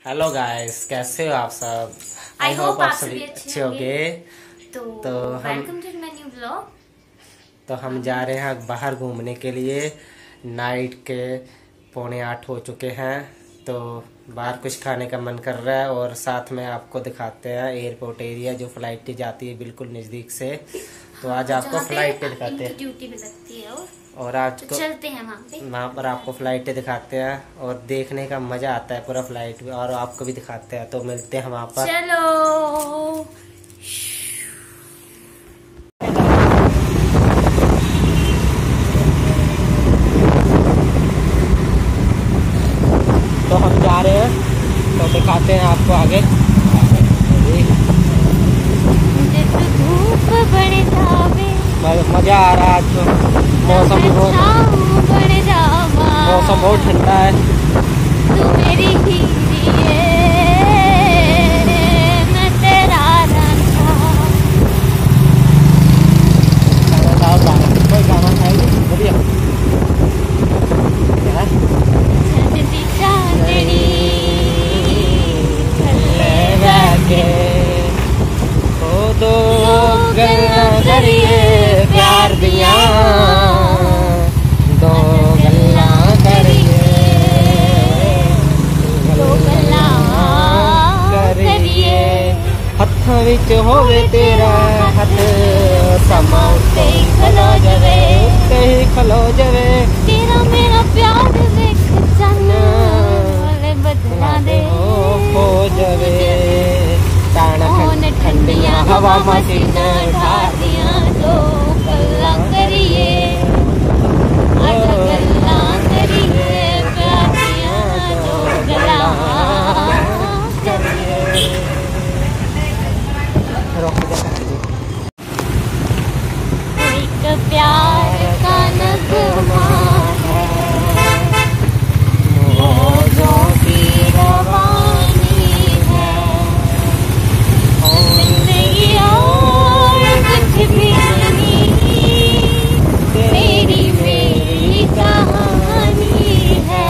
Hello guys, कैसे हो आप सब। आई होप आप आप सभी सभी अच्छे होंगे। तो welcome to my new blog. तो हम जा रहे हैं बाहर घूमने के लिए। नाइट के 7:45 हो चुके हैं। तो बाहर कुछ खाने का मन कर रहा है और साथ में आपको दिखाते हैं एयरपोर्ट एरिया जो फ्लाइट जाती है बिल्कुल नज़दीक से। तो आज आपको फ्लाइट दिखाते हैं, ड्यूटी भी लगती है और आज तो को चलते हैं वहाँ पर आपको फ्लाइटें दिखाते हैं और देखने का मज़ा आता है पूरा फ्लाइट, और आपको भी दिखाते हैं। तो मिलते हैं वहाँ पर। चलो। तो हम जा रहे हैं, तो दिखाते हैं आपको आगे। धूप बड़े जावे, मज़ा आ रहा है आज तो। मौसम बहुत ठंडा है। तू मेरी हीरी है, मैं तेरा रांझा। कोई गाना खाएगी बढ़िया। चंदी चांदनी दो गल्ला करिए प्यार दिया, दो गल्ला करिए, दो गल्ला करिए। हत्थां विच होवे तेरा हथ, समा उत्ते ही खलो जावे, उत्ते ही खलो जावे। तेरा मेरा प्यार देख चन वाले बदला दे हो जावे। ठंडियां हवा मसीन ढालियां, दो गल्ला करिए, आजा गल्ला करिए, प्यार दियां दो गल्ला करिए। एक प्यार का नगमा है, मौजों की रवानी है, जिंदगी और कुछ भी नहीं, तेरी मेरी कहानी है।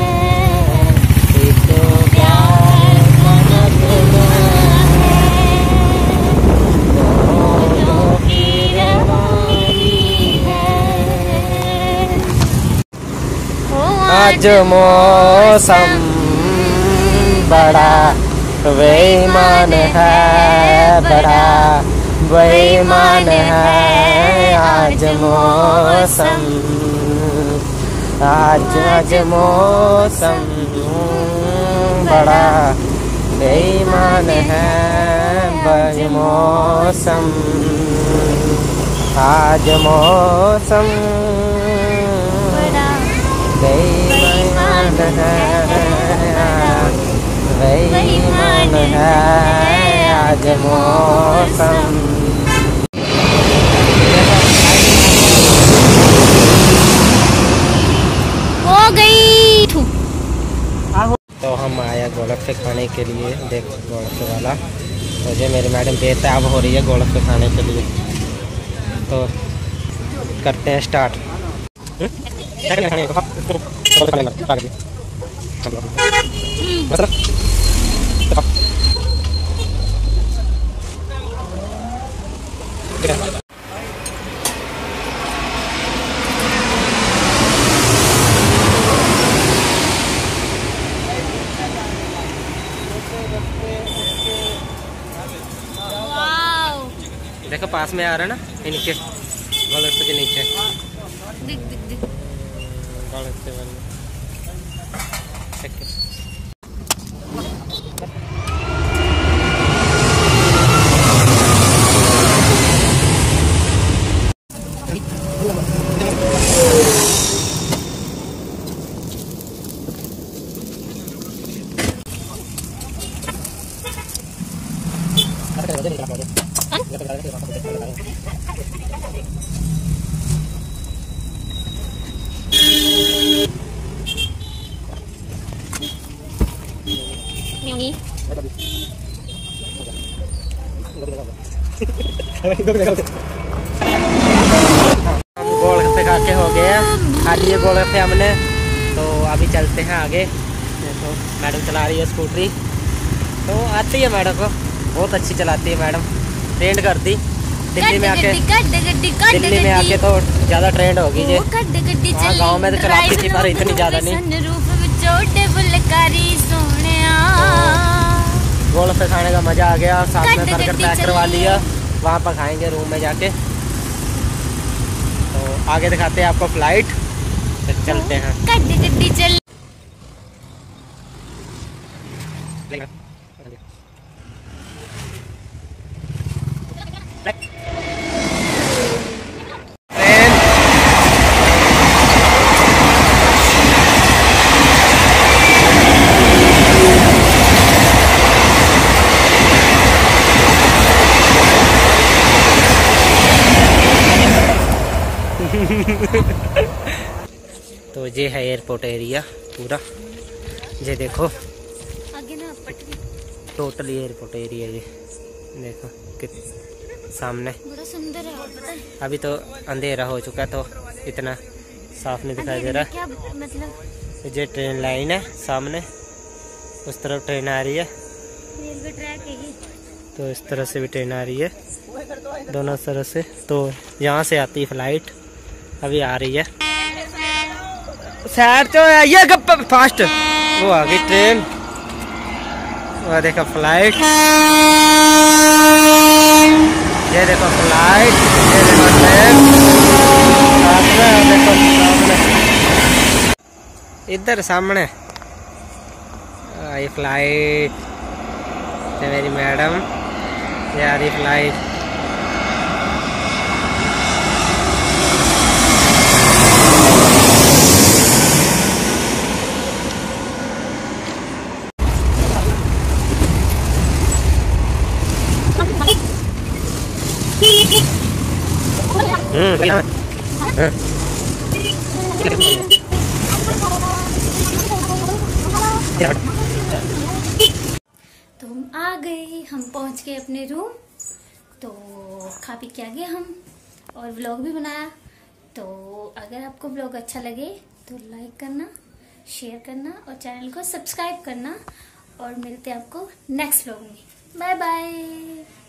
एक प्यार का नगमा है, मौजों की रवानी है। आज मौसम बड़ा बेईमान है, बड़ा बेईमान है। आज मौसम बड़ा बेईमान है, मौसम आज मौसम बड़ा बेईमान है, बेईमान है आज मौसम। हो गई। तो हम आए गोलगप्पे खाने के लिए। देख गोलगप्पे वाला, तो जो मेरी मैडम बेताब हो रही है गोलगप्पे खाने के लिए। तो करते हैं स्टार्ट। देखो पास में आ रहा है ना इनके गोलगप्पे के नीचे। दिख दिख दिख। गोलगप्पे वाले म्यूनी। गोलगप्पे खा के हो गया, खा लिए गोलगप्पे हमने। तो अभी चलते हैं आगे। तो तो मैडम चला रही है स्कूटरी। तो आती है मैडम को, बहुत अच्छी चलाती है मैडम, ट्रेंड कर दी। दिल्ली में आके तो ज़्यादा ट्रेंड होगी जी। वहाँ गाँव में तो चलाती थी पर इतनी ज़्यादा नहीं। गोल पे खाने का मज़ा आ गया, साथ में बर्गर पैक करवा लिया, वहाँ पर खाएंगे रूम में जाके। तो आगे दिखाते हैं आपको फ्लाइट, तो चलते हैं। तो ये है एयरपोर्ट एरिया पूरा, ये देखो आगे ना टोटली एयरपोर्ट एरिया, ये देखो कित सामने बड़ा सुंदर है। पता है अभी तो अंधेरा हो चुका तो इतना साफ नहीं दिखाई दे रहा। क्या मतलब ये ट्रेन लाइन है सामने, उस तरफ ट्रेन आ रही है, रेलवे ट्रैक है ये। तो इस तरह से भी ट्रेन आ रही है, दोनों तरह से। तो यहाँ से आती है फ्लाइट, अभी आ रही है। साइड तो ये फास्ट, वो आ गई ट्रेन, वो देखो फ्लाइट, ये देखो फ्लाइट, ये देखो ट्रेन, देखो सामने, इधर सामने ये फ्लाइट, ये मेरी मैडम, ये आ रही फ्लाइट। तो हम आ गए, हम पहुंच गए अपने रूम। तो खा पी के आ गए हम, और व्लॉग भी बनाया। तो अगर आपको व्लॉग अच्छा लगे तो लाइक करना, शेयर करना और चैनल को सब्सक्राइब करना। और मिलते हैं आपको नेक्स्ट व्लॉग में। Bye bye.